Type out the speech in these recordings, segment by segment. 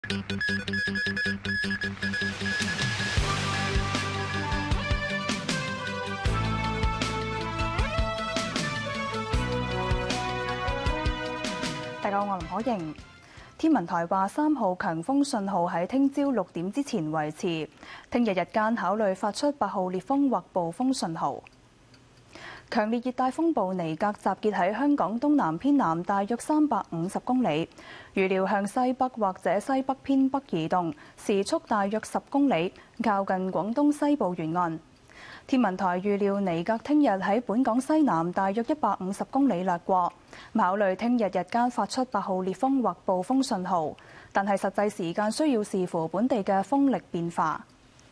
大家好，我林可瑩。天文台話3號強風信號喺聽朝6點之前維持，聽日日間考慮發出8號烈風或暴風信號。強烈熱帶風暴尼格集結喺香港東南偏南大約350公里，預料向西北或者西北偏北移動，時速大約10公里，靠近廣東西部沿岸。天文台預料尼格聽日喺本港西南大約150公里掠過，考慮聽日日間發出8號烈風或暴風信號，但係實際時間需要視乎本地嘅風力變化。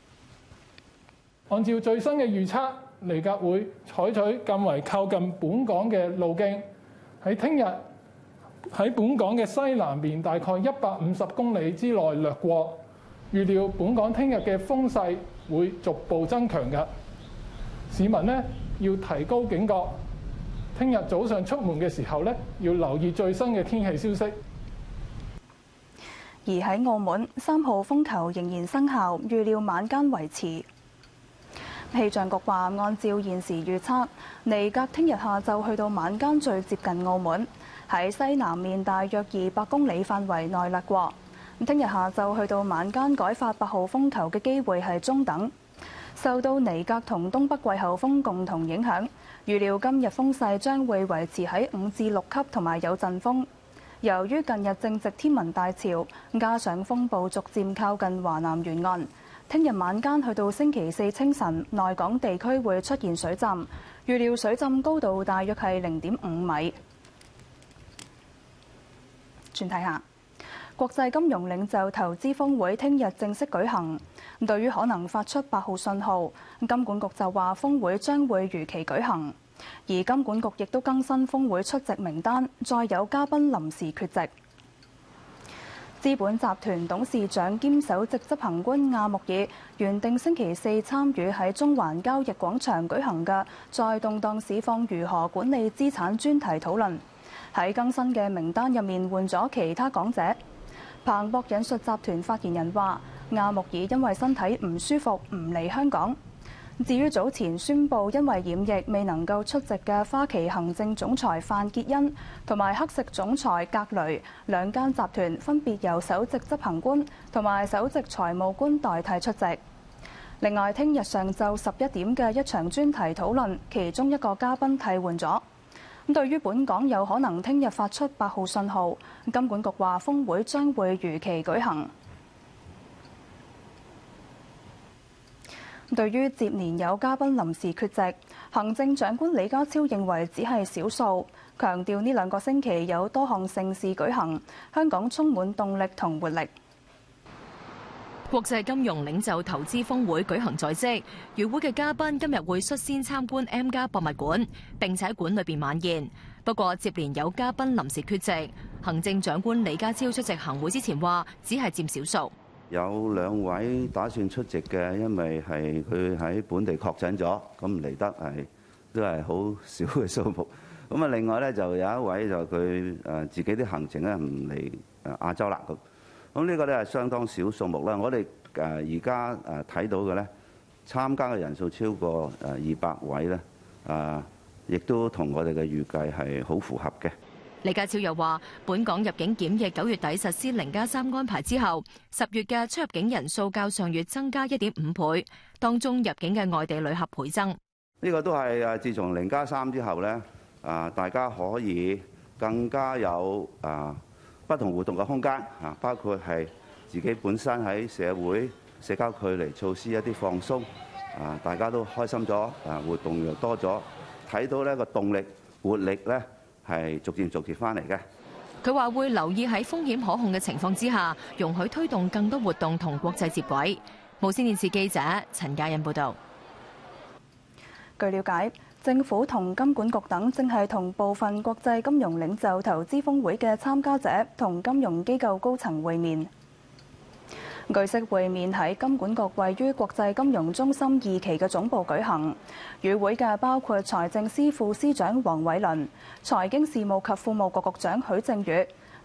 按照最新嘅預測，尼格會採取更為靠近本港嘅路徑，喺聽日喺本港嘅西南面大概150公里之內掠過。預料本港聽日嘅風勢會逐步增強嘅，市民呢要提高警覺。聽日早上出門嘅時候呢，要留意最新嘅天氣消息。 而喺澳門，3號風球仍然生效，預料晚間維持。氣象局話，按照現時預測，尼格聽日下晝去到晚間最接近澳門，喺西南面大約200公里範圍內掠過。聽日下晝去到晚間改發8號風球嘅機會係中等。受到尼格同東北季候風共同影響，預料今日風勢將會維持喺5至6級同埋有陣風。由於近日正值天文大潮，加上風暴逐漸靠近華南沿岸，聽日晚間去到星期4清晨，內港地區會出現水浸，預料水浸高度大約係0.5米。轉睇下，國際金融領袖投資峰會聽日正式舉行。對於可能發出8號信號，金管局就話峰會將會如期舉行。而金管局亦都更新峰會出席名單，再有嘉賓臨時缺席。資本集團董事長兼首席執行官亞穆爾原定星期4參與喺中環交易廣場舉行嘅在動盪市況如何管理資產專題討論，喺更新嘅名單入面換咗其他講者。彭博引述集團發言人話，亞穆爾因為身體唔舒服唔嚟香港。至於早前宣布因為染疫未能夠出席嘅花旗行政總裁范潔恩同埋黑石總裁格雷，兩間集團分別由首席執行官同埋首席財務官代替出席。另外，聽日上晝11點嘅一場專題討論，其中一個嘉賓替換咗。對於本港有可能聽日發出8號信號，金管局話峰會將會如期舉行。對於接連有嘉賓臨時缺席，行政長官李家超認為只係少數，強調呢2個星期有多項盛事舉行，香港充滿動力同活力。 國際金融領袖投資峰會舉行在即，與會嘅嘉賓今日會率先參觀 M+ 博物館，並且喺館裏邊晚宴。不過接連有嘉賓臨時缺席，行政長官李家超出席行會之前話，只係佔少數。 有2位打算出席嘅，因為係佢喺本地確診咗，咁唔嚟得都係好少嘅數目。咁啊，另外咧就有1位就佢自己啲行程咧唔嚟亞洲啦。咁呢個咧係相當少數目啦。我哋而家睇到嘅咧，參加嘅人數超過200位咧，亦都同我哋嘅預計係好符合嘅。 李家超又話，本港入境檢疫9月底實施0+3安排之後，10月嘅出入境人數較上月增加1.5倍，當中入境嘅外地旅客倍增。 呢個都係自從0+3之後咧，大家可以更加有不同活動嘅空間，包括係自己本身喺社會社交距離措施一啲放鬆，大家都開心咗，活動又多咗，睇到呢個動力活力咧係逐漸翻嚟嘅。 佢話會留意喺風險可控嘅情況之下，容許推動更多活動同國際接軌。無線電視記者陳嘉欣報導。 據了解，政府同金管局等正係同部分國際金融領袖投資峰會嘅參加者同金融機構高層會面。據悉，會面喺金管局位於國際金融中心2期嘅總部舉行。與會嘅包括財政司副司長黃偉綸、財經事務及庫務局局長許正宇、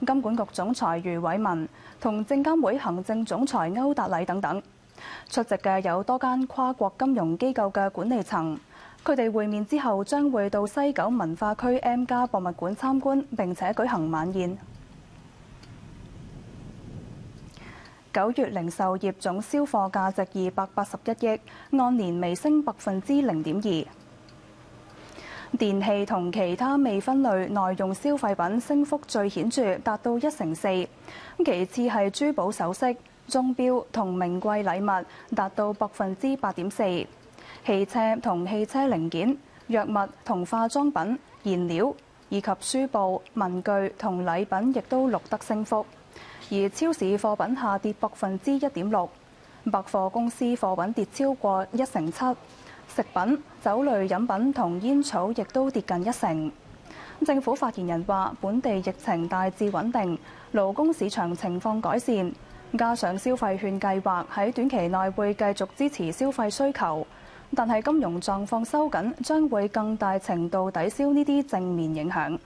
金管局總裁余偉文同證監會行政總裁歐達禮等等。出席嘅有多間跨國金融機構嘅管理層，佢哋會面之後將會到西九文化區 M+ 博物館參觀，並且舉行晚宴。9月零售業總銷貨價值281億，按年微升0.2%。電器同其他未分類耐用消費品升幅最顯著，達到1.4%。其次係珠寶首飾、鐘錶同名貴禮物，達到8.4%。汽車同汽車零件、藥物同化妝品、燃料以及書報、文具同禮品亦都錄得升幅。而超市貨品下跌1.6%，百貨公司貨品跌超過1.7%，食品、酒類飲品同煙草亦都跌近1%。政府發言人話：本地疫情大致穩定，勞工市場情況改善，加上消費券計劃喺短期內會繼續支持消費需求，但係金融狀況收緊，將會更大程度抵消呢啲正面影響。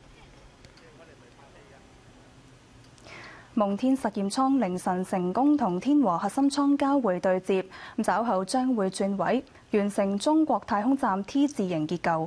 夢天實驗艙凌晨成功同天和核心艙交會對接，稍後將會轉位，完成中國太空站 T 字形結構。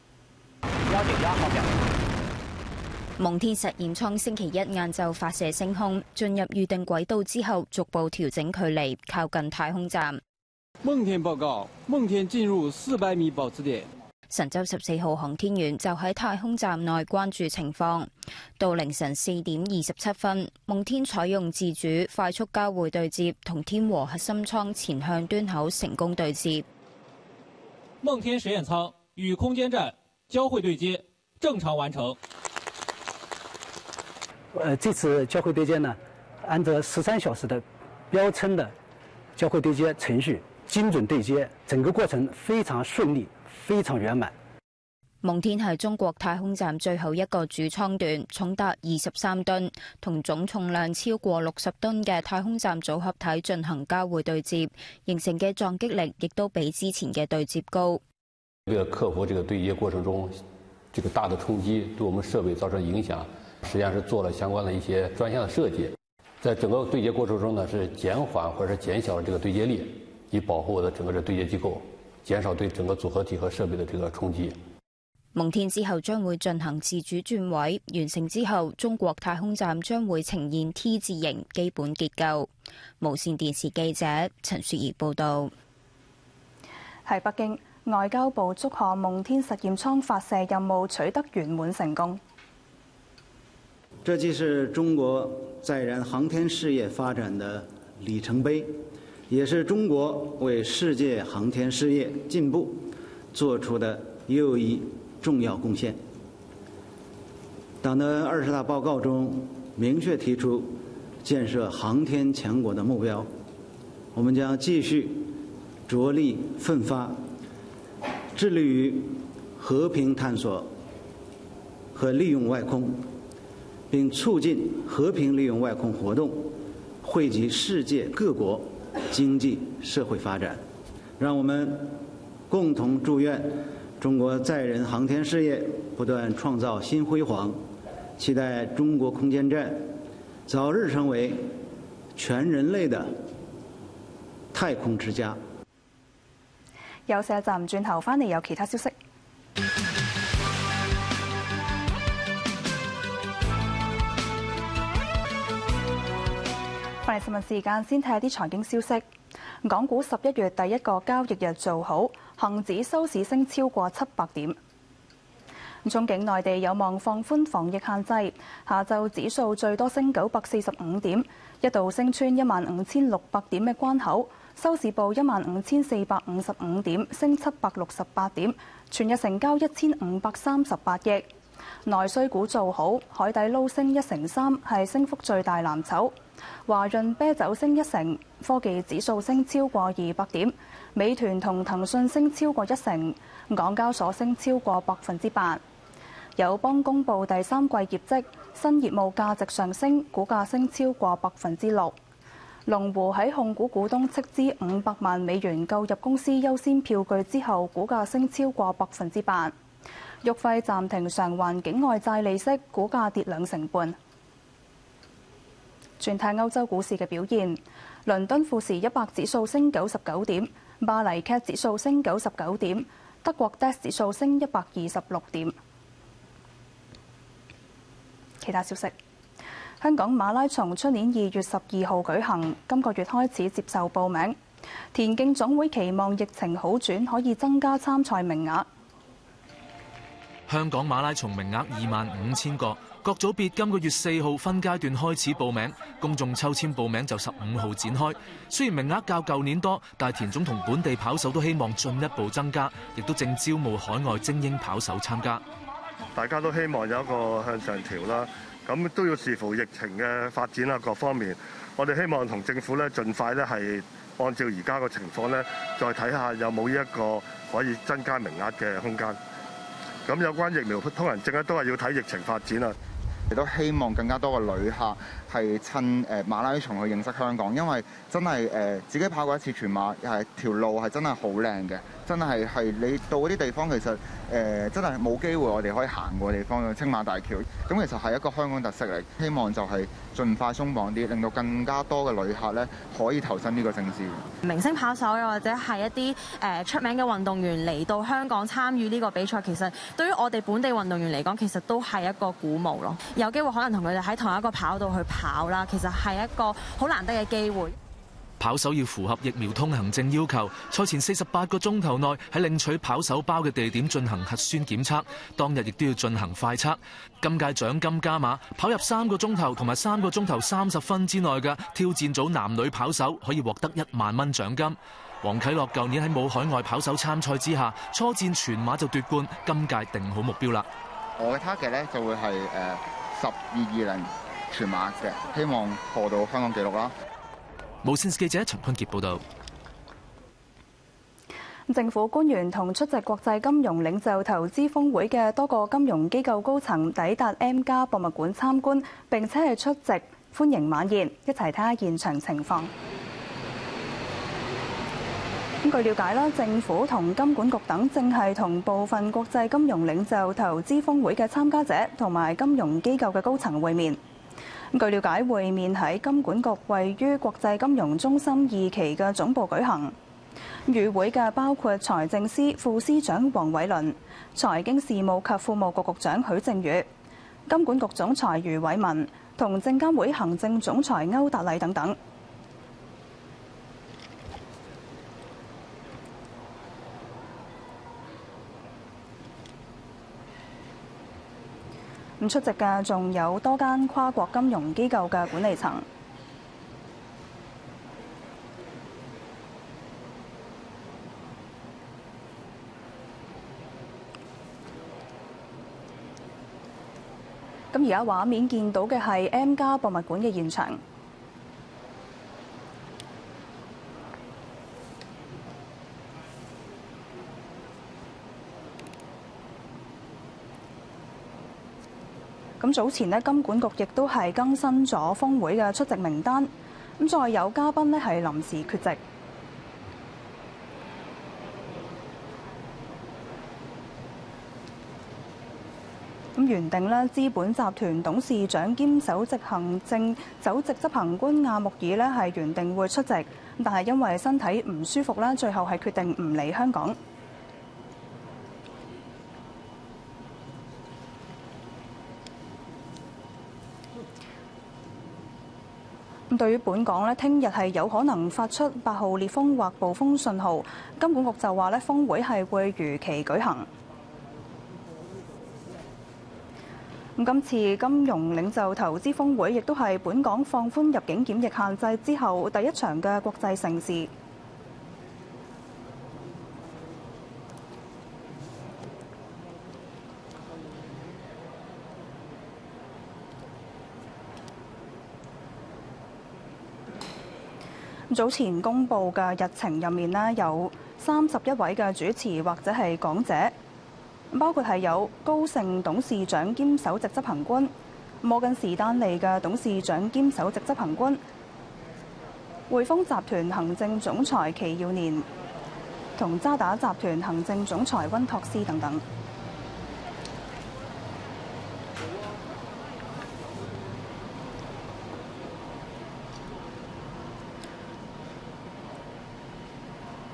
夢天實驗艙星期一晏晝發射升空，進入預定軌道之後，逐步調整距離，靠近太空站。 夢天報告，夢天進入400米保持點。 神舟14號航天員就喺太空站內關注情況。到凌晨4點27分，夢天採用自主快速交會對接，同天和核心艙前向端口成功對接。 夢天實驗艙與空間站交會對接正常完成。 這次交會對接呢，按照13小時的標稱的交會對接程序，精準對接，整個過程非常順利，非常圓滿。 夢天係中國太空站最後一個主艙段，重達23噸，同總重量超過60噸嘅太空站組合體進行交會對接，形成嘅撞擊力亦都比之前嘅對接高。 為了克服這個對接過程中這個大的衝擊對我們設備造成影響，實際上是做了相關的一些專項的設計，在整個對接過程中呢，是減緩或者是減小了這個對接力，以保護我的整個的對接機構，減少對整個組合體和設備的這個衝擊。 夢天之後將會進行自主轉位，完成之後，中國太空站將會呈現 T 字形基本結構。無線電視記者陳雪兒報導。 喺北京，外交部祝賀夢天實驗艙發射任務取得圓滿成功。 這既是中國載人航天事業發展的里程碑，也是中國為世界航天事業進步做出的又一重要貢獻。黨的20大報告中明確提出建設航天強國的目標，我們將繼續着力奮發，致力於和平探索和利用外空，並促進和平利用外空活動，惠及世界各國經濟社會發展。讓我們共同祝願中國載人航天事業不斷創造新輝煌，期待中國空間站早日成為全人類的太空之家。 休息一陣，轉頭返嚟有其他消息。翻嚟新聞時間，先睇下啲財經消息。港股11月第一個交易日做好，恒指收市升超過700點。憧憬內地有望放寬防疫限制，下晝指數最多升945點，一度升穿15600點嘅關口，收市報15455點，升768點，全日成交1538億。內需股做好，海底撈升1成3，係升幅最大藍籌。華潤啤酒升1成，科技指數升超過200點，美團同騰訊升超過1成，港交所升超過8%。友邦公布第三季業績，新業務價值上升，股價升超過6%。龍湖喺控股股東斥資500萬美元購入公司優先票據之後，股價升超過8%。旭輝暫停償還境外債利息，股價跌2成半。 轉睇歐洲股市嘅表現，倫敦富時100指數升99點，巴黎 CAC 指數升99點，德國 DAX 指數升126點。其他消息，香港馬拉松出年2月12號舉行，今個月開始接受報名。田徑總會期望疫情好轉，可以增加參賽名額。 香港馬拉松名額25000個，各組別今個月4號分階段開始報名，公眾抽籤報名就15號展開。雖然名額較舊年多，但田總同本地跑手都希望進一步增加，亦都正招募海外精英跑手參加。 大家都希望有一個向上調啦，咁都要視乎疫情嘅發展啊，各方面。我哋希望同政府咧盡快咧係按照而家個情況咧，再睇下有冇呢一個可以增加名額嘅空間。咁有關疫苗通行證咧，都係要睇疫情發展啊。 亦都希望更加多嘅旅客係趁馬拉松去認識香港，因為真係自己跑過一次全馬，係條路係真係好靚嘅，真係你到嗰啲地方其實真係冇機會我哋可以行過嘅地方，青馬大橋，咁其實係一個香港特色嚟。希望就係盡快鬆綁啲，令到更加多嘅旅客咧可以投身呢個盛事。 明星跑手又或者係一啲出名嘅運動員嚟到香港參與呢個比賽，其實對於我哋本地運動員嚟講，其實都係一個鼓舞咯。有機會可能同佢哋喺同一個跑道去跑啦，其實係一個好難得嘅機會。 跑手要符合疫苗通行證要求，賽前48個鐘頭內喺領取跑手包嘅地點進行核酸檢測，當日亦都要進行快測。今屆獎金加碼，跑入3個鐘頭同埋3個鐘頭30分之內嘅挑戰組男女跑手可以獲得1萬蚊獎金。黃啟樂舊年喺冇海外跑手參賽之下，初戰全馬就奪冠，今屆定好目標啦。 我嘅 target 咧就會係12:20全馬嘅，希望破到香港紀錄啦。 無線記者陳坤傑報導。 政府官員同出席國際金融領袖投資峰會嘅多個金融機構高層抵達 M+ 博物館參觀，並且係出席歡迎晚宴，一齊睇下現場情況。據了解啦，政府同金管局等正係同部分國際金融領袖投資峰會嘅參加者同埋金融機構嘅高層會面。據了解，會面喺金管局位於國際金融中心2期嘅總部舉行。與會嘅包括財政司副司長黃偉綸、財經事務及庫務局局長許正宇、金管局總裁余偉文同證監會行政總裁歐達禮等等。咁出席嘅仲有多間跨國金融機構嘅管理層。咁而家畫面見到嘅係 M+ 博物館嘅現場。咁早前呢，金管局亦都係更新咗峰會嘅出席名單，咁再有嘉賓呢係臨時缺席。咁原定呢，資本集團董事長兼首席執行官亞穆爾呢係原定會出席，但係因為身體唔舒服啦，最後係決定唔嚟香港。對於本港咧，聽日係有可能發出8號烈風或暴風信號，金管局就話咧，峰會係會如期舉行。今次金融領袖投資峰會亦都係本港放寬入境檢疫限制之後第一場嘅國際盛事。早前公布嘅日程入面呢，有31位嘅主持或者係講者，包括係有高盛董事長兼首席執行官、摩根士丹利嘅董事長兼首席執行官、匯豐集團行政總裁祁耀年同渣打集團行政總裁溫托斯等等。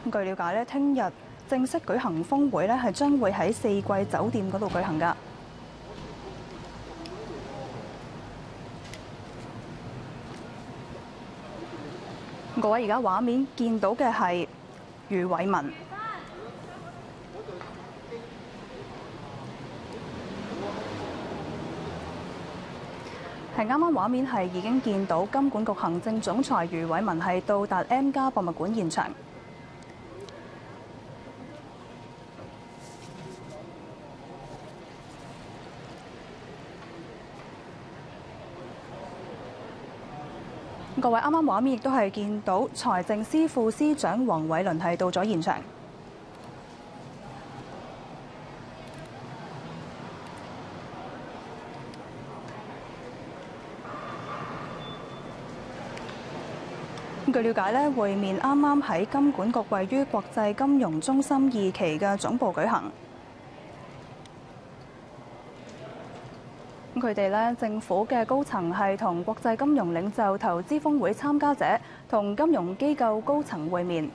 據了解咧，聽日正式舉行峰會咧，係將會喺四季酒店嗰度舉行㗎。各位而家畫面見到嘅係余偉文。係啱啱畫面係已經見到金管局行政總裁余偉文係到達 M+ 博物館現場。各位啱啱畫面亦都係見到財政司副司長黃偉綸係到咗現場。據了解咧，會面啱啱喺金管局位於國際金融中心2期嘅總部舉行。佢哋咧，政府嘅高層係同國際金融領袖投資峰會參加者同金融機構高層會面。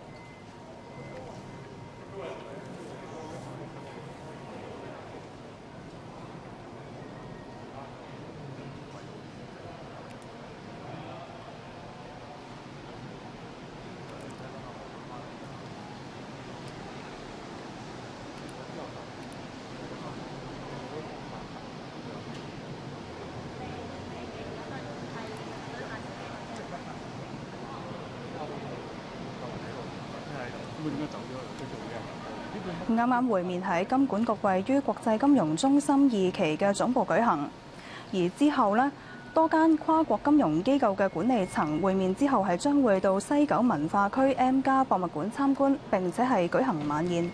啱啱會面喺金管局位於國際金融中心2期嘅總部舉行，而之後呢，多間跨國金融機構嘅管理層會面之後係將會到西九文化區 M+ 博物館參觀，並且係舉行晚宴。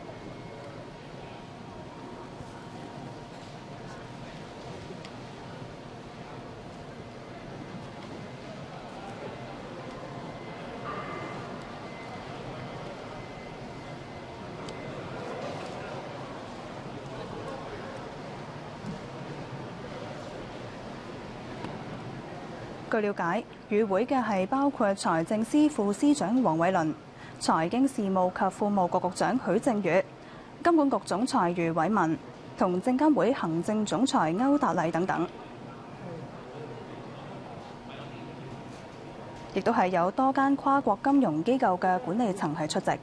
據了解，與會嘅係包括財政司副司長黃偉綸、財經事務及庫務局局長許正宇、金管局總裁余偉文同證監會行政總裁歐達禮等等，亦都係有多間跨國金融機構嘅管理層係出席。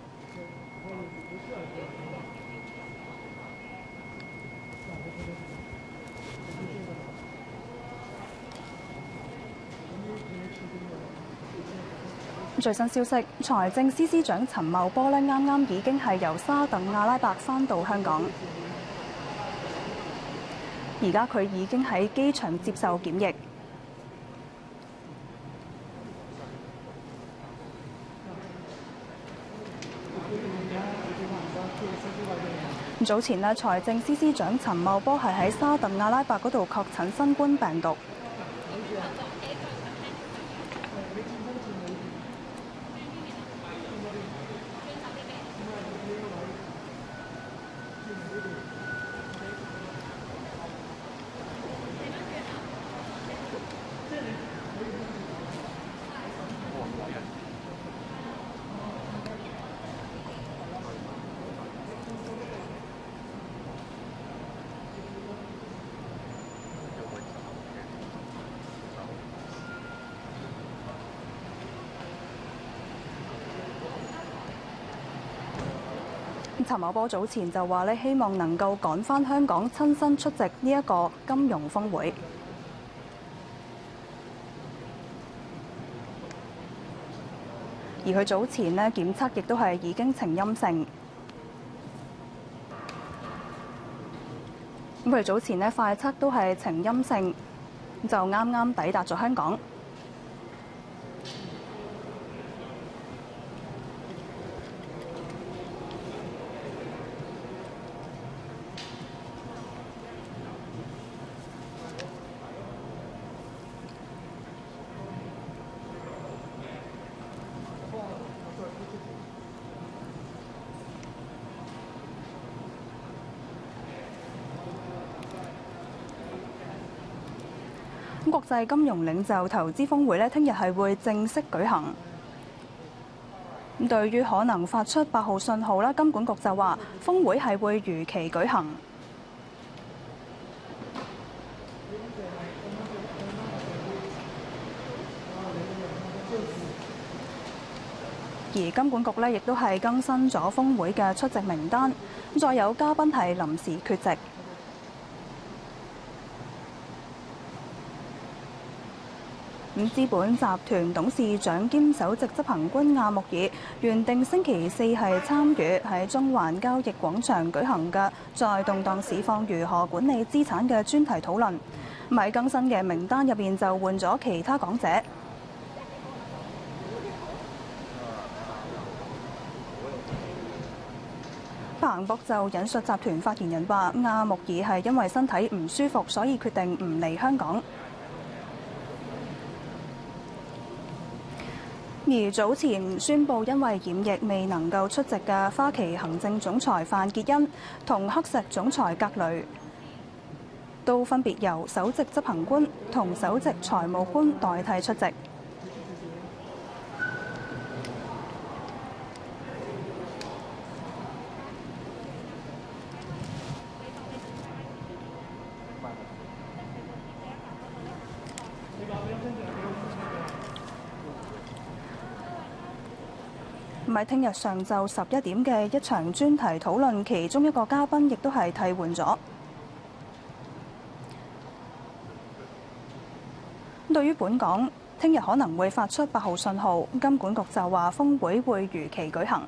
最新消息，財政司司長陳茂波啱啱已經係由沙特阿拉伯返到香港，而家佢已經喺機場接受檢疫。早前呢，財政司司長陳茂波係喺沙特阿拉伯嗰度確診新冠病毒。陳茂波早前就話咧，希望能夠趕返香港，親身出席呢一個金融峰會。而佢早前咧檢測亦都係已經呈陰性。咁佢早前咧快測都係呈陰性，就啱啱抵達咗香港。國際金融領袖投資峰會咧，聽日係會正式舉行。 咁對於可能發出8號信號啦，金管局就話峰會係會如期舉行。而金管局呢亦都係更新咗峰會嘅出席名單，再有嘉賓係臨時缺席。資本集團董事長兼首席執行官亞穆爾原定星期四係參與喺中環交易廣場舉行嘅在動盪市況如何管理資產嘅專題討論。喺更新嘅名單入邊就換咗其他講者。彭博就引述集團發言人話，亞穆爾係因為身體唔舒服，所以決定唔嚟香港。而早前宣布因為染疫未能夠出席嘅花旗行政總裁范潔恩同黑石總裁格雷，都分別由首席執行官同首席財務官代替出席。喺聽日上晝11點嘅一場專題討論，其中一個嘉賓亦都係替換咗。對於本港聽日可能會發出8號信號，金管局就話峰會會如期舉行。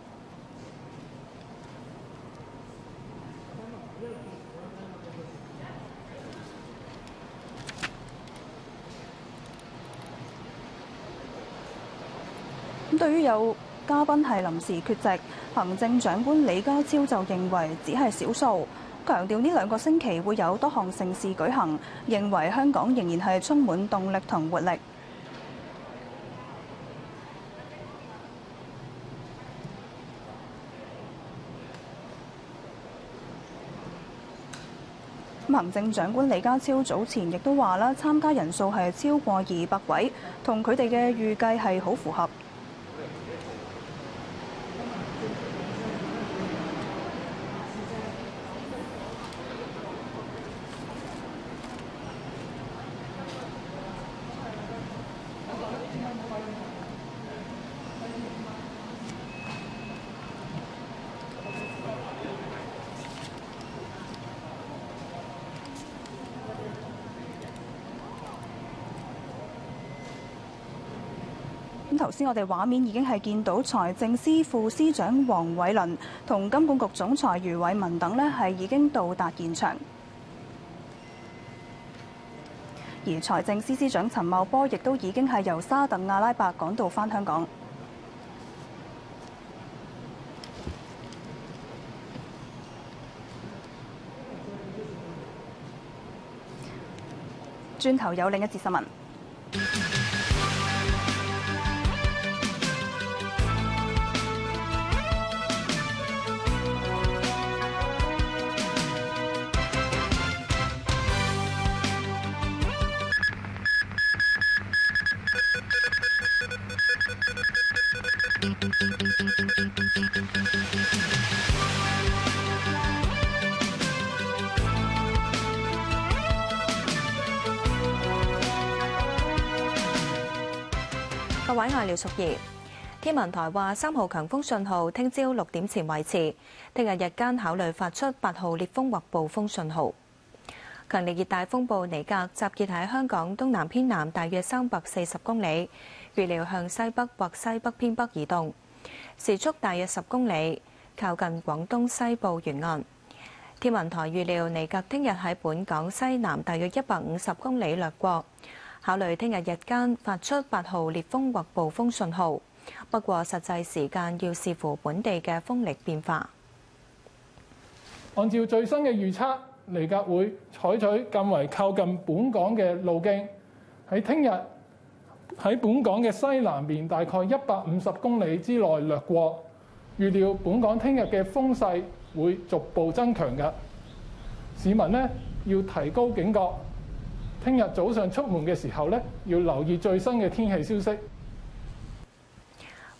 對於有嘉賓係臨時缺席，行政長官李家超就認為只係少數，強調呢2個星期會有多項盛事舉行，認為香港仍然係充滿動力同活力。行政長官李家超早前亦都話啦，參加人數係超過200位，同佢哋嘅預計係好符合。頭先我哋畫面已經係見到財政司副司長黃偉綸同金管局總裁余偉文等呢係已經到達現場，而財政司司長陳茂波亦都已經係由沙特阿拉伯趕到返香港。轉頭有另一節新聞。 各位，我係廖淑儀。天文台話3號強風信號聽朝6點前維持，聽日日間考慮發出8號烈風或暴風信號。強烈熱帶風暴尼格集結喺香港東南偏南大約340公里，預料向西北或西北偏北移動，時速大約10公里，靠近廣東西部沿岸。天文台預料尼格聽日喺本港西南大約150公里掠過，考慮聽日日間發出8號烈風或暴風信號，不過實際時間要視乎本地嘅風力變化。 按照最新嘅預測，尼格會採取更為靠近本港嘅路徑，喺聽日喺本港嘅西南邊大概150公里之內掠過。預料本港聽日嘅風勢會逐步增強嘅，市民呢要提高警覺。聽日早上出門嘅時候呢，要留意最新嘅天氣消息。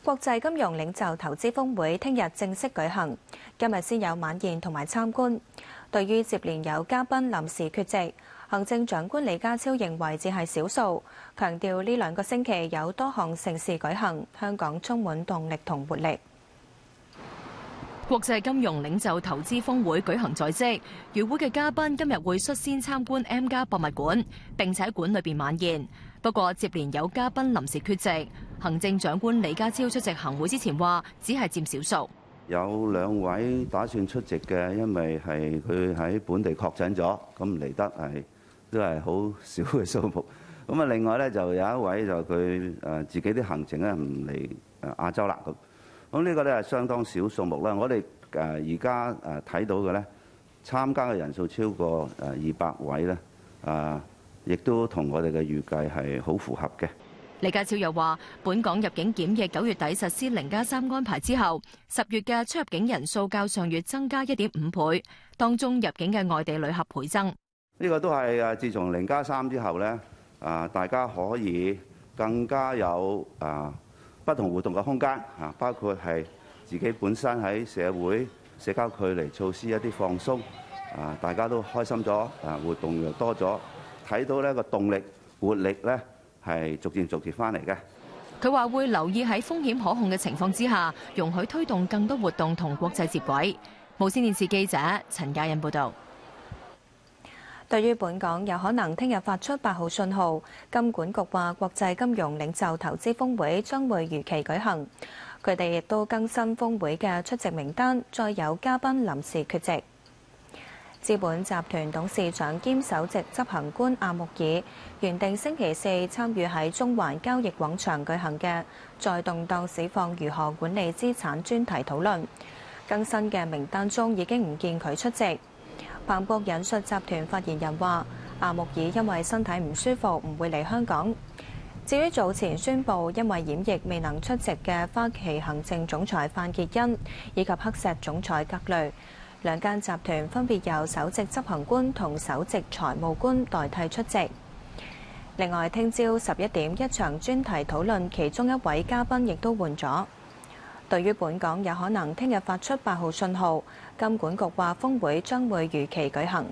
國際金融領袖投資峰會聽日正式舉行，今日先有晚宴同埋參觀。對於接連有嘉賓臨時缺席，行政長官李家超認為只係少數，強調呢2個星期有多項盛事舉行，香港充滿動力同活力。 國際金融領袖投資峰會舉行在即，與會嘅嘉賓今日會率先參觀 M+ 博物館，並且喺館裏邊晚宴。不過接連有嘉賓臨時缺席，行政長官李家超出席行會之前話，只係佔少數。 有2位打算出席嘅，因為係佢喺本地確診咗，咁嚟得都係好少嘅數目。咁啊，另外咧就有1位就佢自己啲行程咧唔嚟亞洲啦咁。咁呢個咧係相當少數目啦。我哋而家睇到嘅咧，參加嘅人數超過200位咧，亦都同我哋嘅預計係好符合嘅。 李家超又話，本港入境檢疫9月底實施0+3安排之後，10月嘅出入境人數較上月增加1.5倍，當中入境嘅外地旅客倍增。 呢個都係自從0+3之後咧，大家可以更加有不同活動嘅空間，包括係自己本身喺社會社交距離措施一啲放鬆，大家都開心咗，活動又多咗，睇到呢個動力活力咧係逐漸翻嚟嘅。 佢話會留意喺風險可控嘅情況之下，容許推動更多活動同國際接軌。無線電視記者陳嘉欣報導。 對於本港有可能聽日發出8號信號，金管局話國際金融領袖投資峰會將會如期舉行。佢哋亦都更新峰會嘅出席名單，再有嘉賓臨時缺席。資本集團董事長兼首席執行官阿穆爾原定星期四參與喺中環交易廣場舉行嘅在動盪市況如何管理資產專題討論，更新嘅名單中已經唔見佢出席。彭博引述集團發言人話，阿穆爾因為身體唔舒服唔會嚟香港。至於早前宣布因為染疫未能出席嘅花旗行政總裁范潔恩以及黑石總裁格雷，2間集團分別由首席執行官同首席財務官代替出席。另外，聽朝11點一場專題討論，其中1位嘉賓亦都換咗。對於本港有可能聽日發出8號信號，金管局話峰會將會如期舉行。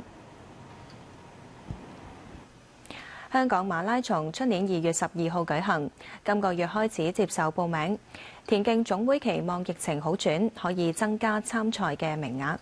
香港馬拉松出年2月12號舉行，今個月開始接受報名。田徑總會期望疫情好轉，可以增加參賽嘅名額。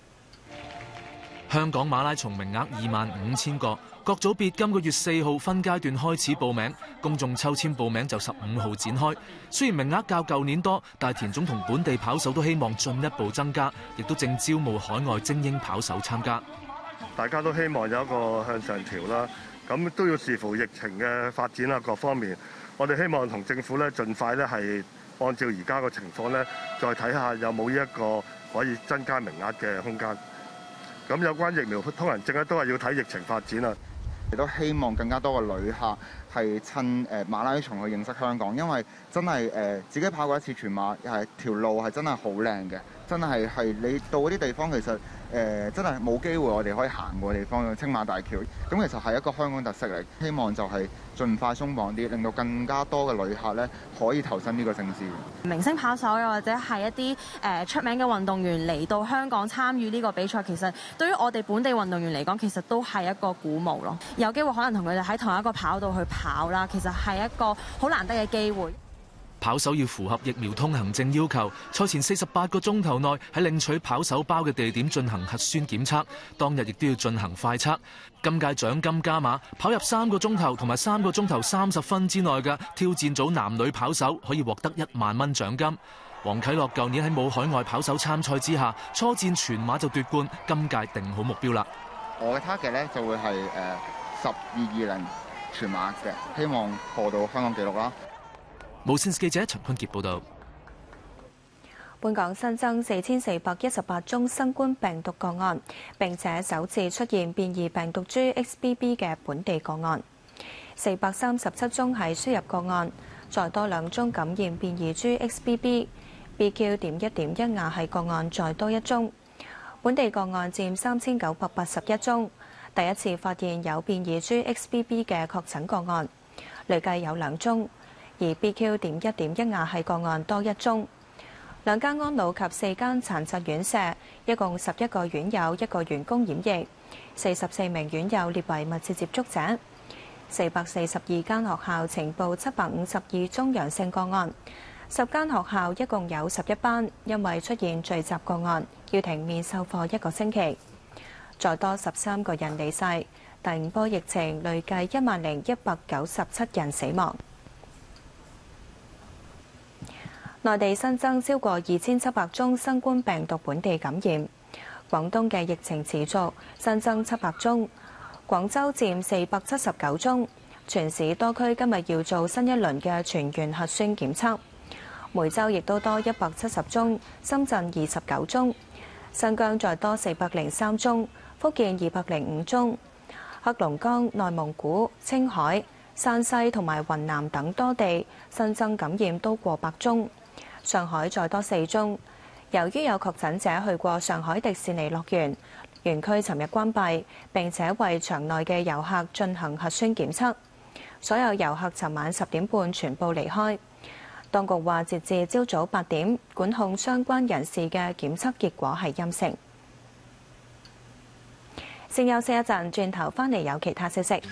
香港馬拉松名額25000個，各組別今個月4號分階段開始報名，公眾抽籤報名就15號展開。雖然名額較舊年多，但田總同本地跑手都希望進一步增加，亦都正招募海外精英跑手參加。 大家都希望有一個向上調啦，咁都要視乎疫情嘅發展啊，各方面。我哋希望同政府咧盡快咧係按照而家個情況咧，再睇下有冇呢一個可以增加名額嘅空間。咁有關疫苗通行證咧，都係要睇疫情發展啊。 亦都希望更加多嘅旅客係趁馬拉松去認識香港，因為真係自己跑過一次全馬，係條路係真係好靚嘅，真係你到嗰啲地方其實真係冇機會我哋可以行過嘅地方，青馬大橋，咁其實係一個香港特色嚟。希望就係盡快鬆綁啲，令到更加多嘅旅客咧可以投身呢個盛事。 明星跑手又或者係一啲出名嘅運動員嚟到香港參與呢個比賽，其實對於我哋本地運動員嚟講，其實都係一個鼓舞咯。有機會可能同佢哋喺同一個跑道去跑啦，其實係一個好難得嘅機會。 跑手要符合疫苗通行證要求，賽前48個鐘頭內喺領取跑手包嘅地點進行核酸檢測，當日亦都要進行快測。今屆獎金加碼，跑入3個鐘頭同埋3個鐘頭30分之內嘅挑戰組男女跑手可以獲得1萬蚊獎金。黃啟樂舊年喺冇海外跑手參賽之下，初戰全馬就奪冠，今屆定好目標啦。 我嘅 target 咧就會係12:20全馬嘅，希望破到香港紀錄啦。 無線記者陳坤傑報導。 本港新增4418宗新冠病毒個案，並且首次出現變異病毒株 XBB 嘅本地個案。437宗係輸入個案，再多2宗感染變異株 XBB。BQ.1.1 亞系個案再多1宗。本地個案佔3981宗，第一次發現有變異株 XBB 嘅確診個案，累計有2宗。 而 BQ.1.1 亞系個案多1宗。2間安老及4間殘疾院舍，一共11個院友1個員工染疫，44名院友列為密切接觸者。442間學校呈報752宗陽性個案，10間學校一共有11班因為出現聚集個案，要停面授課1個星期。再多13個人離世，第5波疫情累計10197人死亡。內地新增超過2700宗新冠病毒本地感染，廣東嘅疫情持續，新增700宗，廣州佔479宗。全市多區今日要做新一輪嘅全員核酸檢測。梅州亦都多170宗，深圳29宗，新疆再多403宗，福建205宗，黑龍江、內蒙古、青海、山西同埋雲南等多地新增感染都過百宗。上海再多4宗，由於有確診者去過上海迪士尼樂園，園區尋日關閉，並且為場內嘅遊客進行核酸檢測。所有遊客尋晚10點半全部離開。當局話，截至朝早8點，管控相關人士嘅檢測結果係陰性。先休息一陣，轉頭返嚟有其他消息。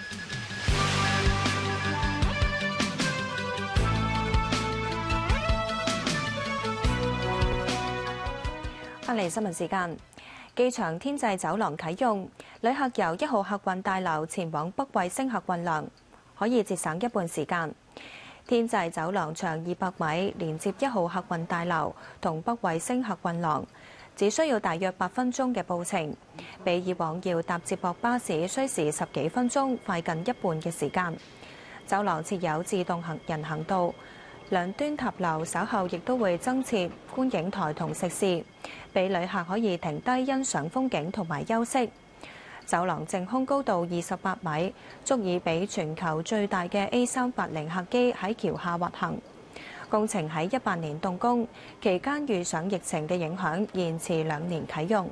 返嚟新聞時間，機場天際走廊啟用，旅客由1號客運大樓前往北衛星客運廊，可以節省一半時間。天際走廊長200米，連接1號客運大樓同北衛星客運廊，只需要大約8分鐘嘅步程，比以往要搭接駁巴士需時10幾分鐘，快近一半嘅時間。走廊設有自動人行道，兩端塔樓稍後亦都會增設觀景台同食肆，俾旅客可以停低欣賞風景同埋休息。走廊淨空高度28米，足以俾全球最大嘅 A380 客機喺橋下滑行。工程喺18年動工，期間遇上疫情嘅影響，延遲2年啟用。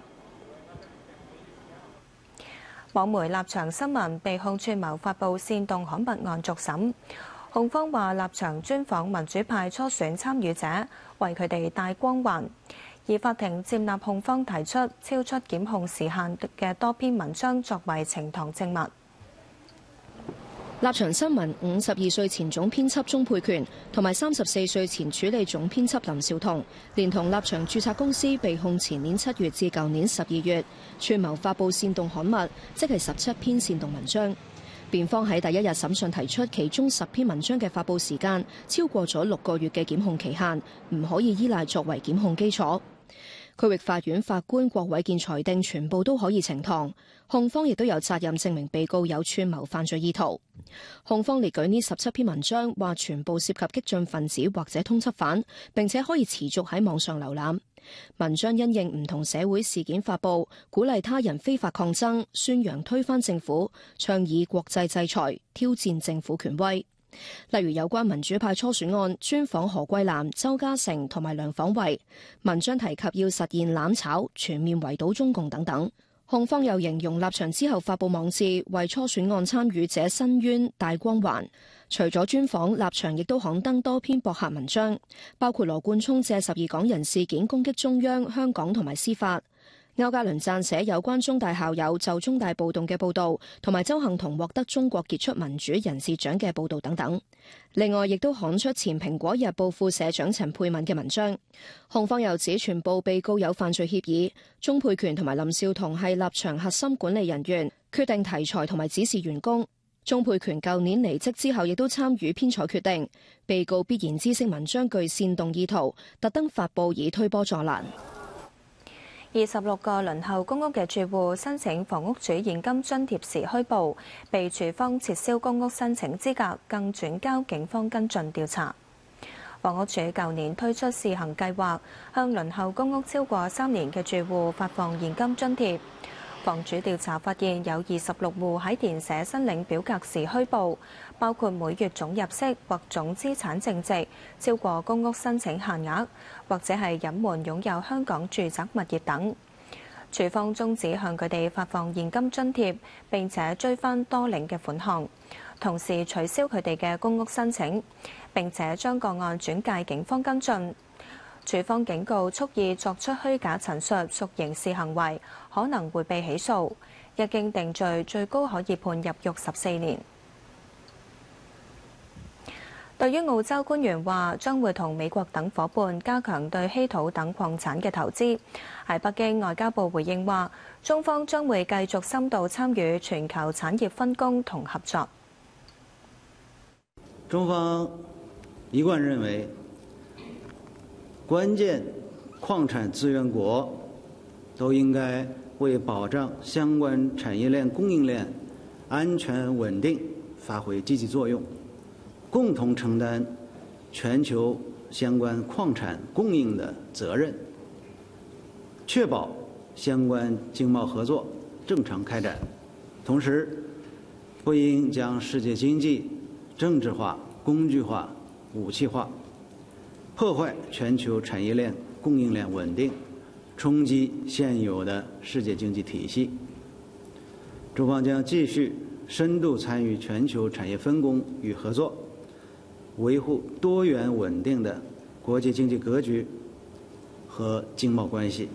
網媒立場新聞被控串謀發布煽動刊物案續審。控方話立場專訪民主派初選參與者，為佢哋帶光環，而法庭接納控方提出超出檢控時限嘅多篇文章作為呈堂證物。 立場新聞52歲前總編輯鍾沛權同埋34歲前署理總編輯林紹桐，連同立場註冊公司被控前年7月至舊年12月串謀發布煽動刊物，即係17篇煽動文章。辯方喺第一日審訊提出，其中10篇文章嘅發布時間超過咗6個月嘅檢控期限，唔可以依賴作為檢控基礎。區域法院法官郭偉健裁定全部都可以呈堂，控方亦都有責任證明被告有串謀犯罪意圖。控方列舉呢17篇文章，話全部涉及激進分子或者通緝犯，並且可以持續喺網上瀏覽。文章因應唔同社會事件發布，鼓勵他人非法抗爭，宣揚推翻政府，倡議國際制裁，挑戰政府權威。例如有關民主派初選案，專訪何桂藍、周家成同埋梁晃維，文章提及要實現攬炒、全面圍堵中共等等。控方又形容立場之後發布網誌，為初選案參與者申冤帶光環。除咗專訪，立場亦都刊登多篇博客文章，包括羅冠聰借12港人事件攻擊中央、香港同埋司法。歐嘉倫撰寫有關中大校友就中大暴動嘅報導，同埋鄒幸彤獲得中國傑出民主人士獎嘅報導等等。另外，亦都刊出前蘋果日報副社長陳沛敏嘅文章。控方又指全部被告有犯罪協議，鍾沛權同埋林紹桐係立場核心管理人員，決定題材同埋指示員工。鍾沛權舊年離職之後，亦都參與編採決定。被告必然知悉文章具煽動意圖，特登發布以推波助瀾。 26個輪候公屋嘅住戶申請房屋署現金津貼時虛報，被署方撤銷公屋申請資格，更轉交警方跟進調查。房屋署舊年推出試行計劃，向輪候公屋超過3年嘅住戶發放現金津貼。房署調查發現有26戶喺填寫申領表格時虛報，包括每月總入息或總資產淨值超過公屋申請限額，或者係隱瞞擁有香港住宅物業等。署方終止向佢哋發放現金津貼，並且追返多領嘅款項。 同時取消佢哋嘅公屋申請，並且將個案轉介警方跟進。署方警告，蓄意作出虛假陳述屬刑事行為，可能會被起訴。一經定罪，最高可以判入獄14年。對於澳洲官員話將會同美國等夥伴加強對稀土等礦產嘅投資，喺北京外交部回應話，中方將會繼續深度參與全球產業分工同合作。 中方一貫認為，關鍵礦產資源國都應該為保障相關產業鏈供應鏈安全穩定發揮積極作用，共同承擔全球相關礦產供應的責任，確保相關經貿合作正常開展。同時，不應將世界經濟政治化、工具化、武器化，破壞全球產業鏈供應鏈穩定，衝擊現有的世界經濟體系。中方將繼續深度參與全球產業分工與合作，維護多元穩定的國際經濟格局和經貿關係。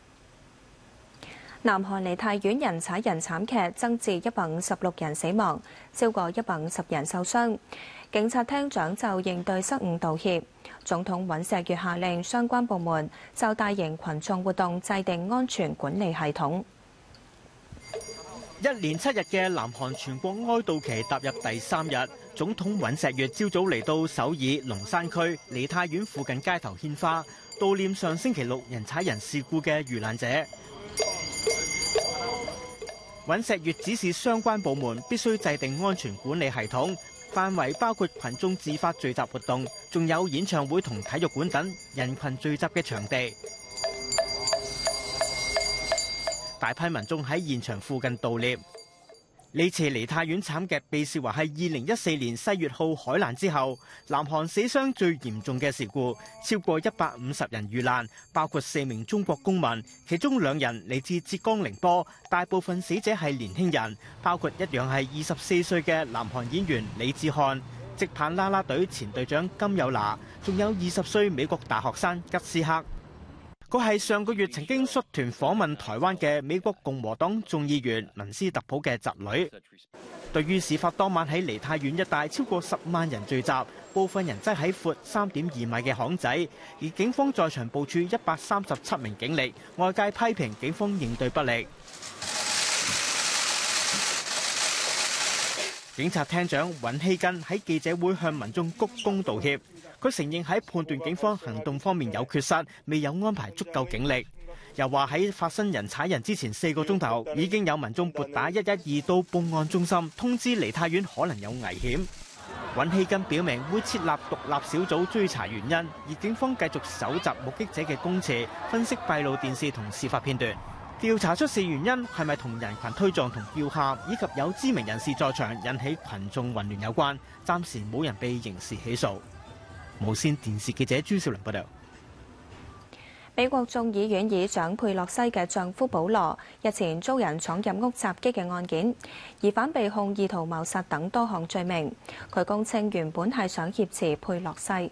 南韓梨泰院人踩人慘劇增至156人死亡，超過150人受傷。警察廳長就應對失誤道歉。總統尹錫悅下令相關部門就大型群眾活動制定安全管理系統。 一連7日嘅南韓全國哀悼期踏入第3日，總統尹錫悅朝早嚟到首爾龍山區梨泰院附近街頭獻花，悼念上星期6人踩人事故嘅遇難者。尹錫悅指示相關部門必須制定安全管理系統，範圍包括群眾自發聚集活動，仲有演唱會同體育館等人群聚集嘅場地。大批民眾喺現場附近悼念。呢次梨泰院慘劇被視為係2014年西月號海難之後，南韓死傷最嚴重嘅事故，超過150人遇難，包括4名中國公民，其中2人嚟自浙江寧波，大部分死者係年輕人，包括一樣係24歲嘅南韓演員李智漢、直棒啦啦隊前隊長金有娜，仲有20歲美國大學生吉斯克。佢係上個月曾經率團訪問台灣嘅美國共和黨眾議員文斯特普嘅侄女。對於事發當晚喺梨泰院一帶超過10萬人聚集，部分人擠喺闊3.2米嘅巷仔，而警方在場部署137名警力，外界批評警方應對不力。警察廳長尹希根喺記者會向民眾鞠躬道歉。佢承認喺判斷警方行動方面有缺失，未有安排足夠警力。又話喺發生人踩人之前4個鐘頭，已經有民眾撥打112到報案中心，通知梨泰院可能有危險。尹希根表明會設立獨立小組追查原因，而警方繼續搜集目擊者嘅供詞，分析閉路電視同事發片段，調查出事原因係咪同人群推撞同叫喊，以及有知名人士在場引起群眾混亂有關。暫時冇人被刑事起訴。無線電視記者朱少麟報道。 美國眾議院議長佩洛西嘅丈夫保羅日前遭人闖入屋襲擊嘅案件，疑犯被控意圖謀殺等多項罪名。佢供稱原本係想挾持佩洛西。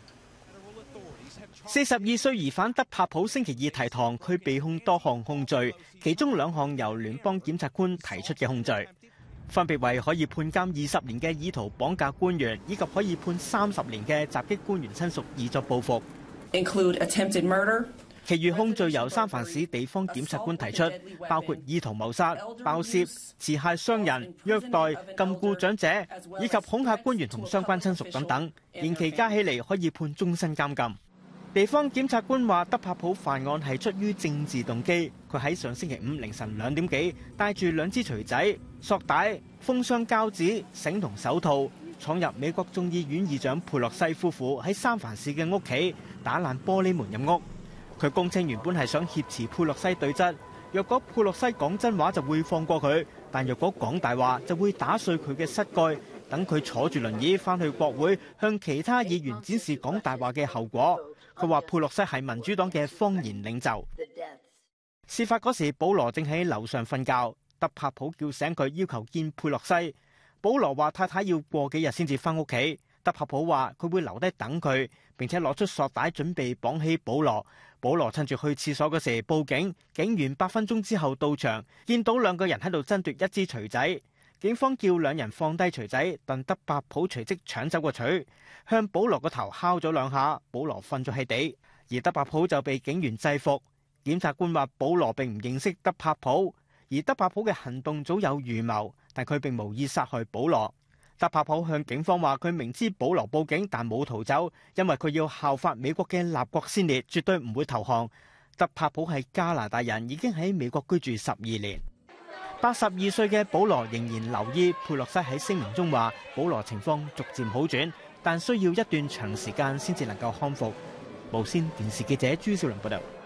42歲疑犯德帕普星期二提堂，佢被控多項控罪，其中2項由聯邦檢察官提出嘅控罪，分別為可以判監20年嘅意圖綁架官員，以及可以判30年嘅襲擊官員親屬以作報復。 Include attempted murder. 其餘控罪由三藩市地方檢察官提出，包括意圖謀殺、爆竊、持械傷人、虐待、禁錮長者，以及恐嚇官員同相關親屬等等，刑期加起嚟可以判終身監禁。地方檢察官話，德帕普犯案係出於政治動機。佢喺上星期5凌晨2點幾，帶住2支錘仔、索帶、封箱膠紙、繩同手套，闖入美國眾議院議長佩洛西夫婦喺三藩市嘅屋企，打爛玻璃門入屋。佢供稱原本係想挾持佩洛西對質，若果佩洛西講真話就會放過佢，但若果講大話就會打碎佢嘅膝蓋，等佢坐住輪椅返去國會向其他議員展示講大話嘅後果。佢話佩洛西係民主黨嘅謊言領袖。事發嗰時，保羅正喺樓上瞓覺，德帕普叫醒佢，要求見佩洛西。 保羅話太太要過幾日先至返屋企。德帕普話佢會留低等佢，並且攞出索帶準備綁起保羅。保羅趁住去廁所嗰時報警，警員8分鐘之後到場，見到兩個人喺度爭奪一支錘仔。警方叫兩人放低錘仔，但德帕普隨即搶走個錘，向保羅個頭敲咗2下，保羅瞓咗喺地，而德帕普就被警員制服。檢察官話保羅並唔認識德帕普，而德帕普嘅行動早有預謀，但佢並無意殺害保羅。德帕普向警方話佢明知保羅報警，但冇逃走，因為佢要效法美國嘅立國先烈，絕對唔會投降。德帕普係加拿大人，已經喺美國居住12年。82歲嘅保羅仍然留醫。佩洛西喺聲明中話保羅情況逐漸好轉，但需要一段長時間先至能夠康復。無線電視記者朱少麟報道。